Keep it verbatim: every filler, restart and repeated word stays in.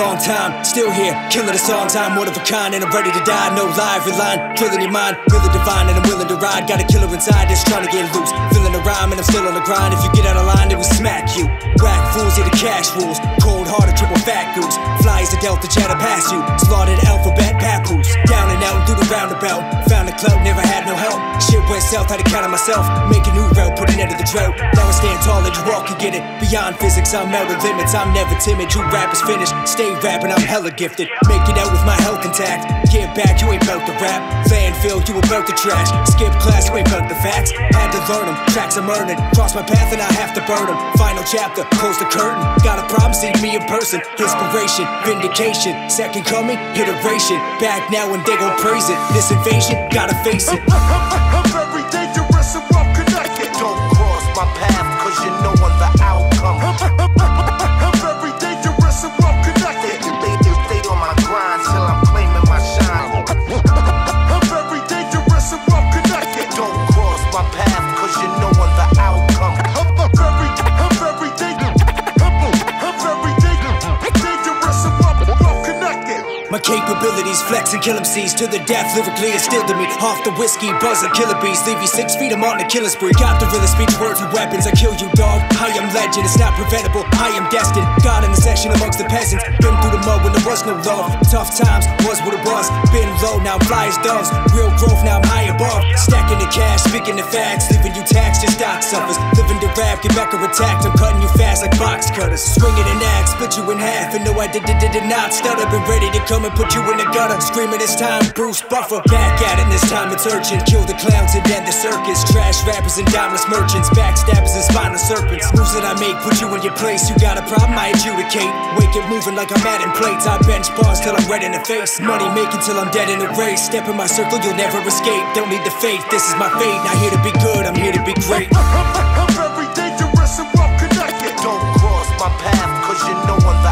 long time, still here, killing the songs. I'm one of a kind and I'm ready to die. No lie, line, drilling your mind, really divine, and I'm willing to ride. Got a killer inside that's trying to get loose, feeling the rhyme and I'm still on the grind. If you get out of line, they will smack you. Whack fools, yeah, the cash rules. Cold hearted, triple fat goose. Fly as a delta, chatter past you. Slaughtered alphabet, papoose. Down and out, through the roundabout. Found a club, never had no help. Shit went south, had to count on myself. Make a new route, put an end to the drought. Now I stand tall, let you walk and get it. Beyond physics, I'm out of limits. I'm never timid, you rappers finished. Stay rapping, I'm hella gifted. Make it out with my health intact. Get back, you ain't about to rap. Landfill, you about the trash. Skip class, you ain't about the facts. Had to learn them, tracks I'm earning. Cross my path and I have to burn them. Final chapter, close the curtain. Got a problem, see me in person. Inspiration, vindication. Second coming, iteration. Back now and they gon' praise it. This invasion, gotta face it. I'm very dangerous and well connected. Don't cross my path, cause you know I'm the outcome. I'm very dangerous and well connected. They, they stay on my grind till I'm claiming my shine. I'm very dangerous and well connected. Don't cross my path, cause you know I'm the outcome. I'm very, I'm very dangerous. I'm very dangerous and well, well connected. My capabilities flex and kill M Cs to the death, lyrically instilled in me. Off the whiskey, buzzing killer bees, leave you six feet, I'm on a killing spree. Got the realest speech, words and weapons, I kill you dog. I am legend, it's not preventable, I am destined. God in the section amongst the peasants. Been through the mud when there was no love. Tough times, was what it was. Been low, now I'm fly as doves. Real growth, now I'm high above. Stacking the cash, speaking the facts. Leaving you taxed, your stock suffers. Living the rap, get back or attacked. I'm cutting you fast like box cutters. Swinging an axe, split you in half. And no, I did, did, did, did not stutter. Been ready to come and put you in the gutter. Screaming this time, Bruce Buffer. Back at it, and this time it's urgent. Kill the clowns and end the circus. Trash rappers and dimeless merchants. Backstabbers and spineless serpents. Moves that I make put you in your place. You got a problem, I adjudicate. Wake it moving like I'm adding plates. I bench bars till I'm red in the face. Money making till I'm dead in the race. Step in my circle, you'll never escape. Don't need the faith, this is my fate. Not here to be good, I'm here to be great. I'm very dangerous and well connected. Don't cross my path, cause you know I'm